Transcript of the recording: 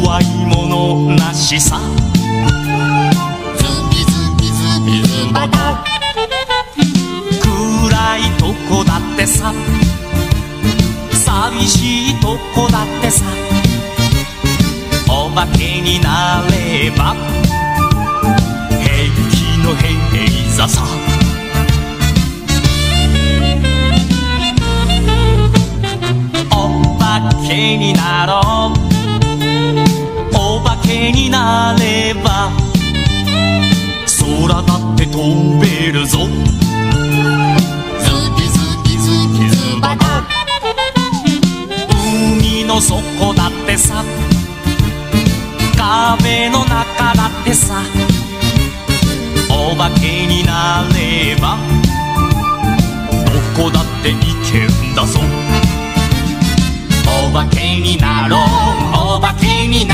怖いものなしさ。 ズビズビズビズバタ。 暗いとこだってさ、寂しいとこだってさ、お化けになれば平気の平座さ。お化けになろう、お化けになれば空だって飛べるぞ。 ズビズビズビズバタ。 海の底だってさ、壁の中だってさ、お化けになればどこだって行けんだぞ。お化けになろう、お化けに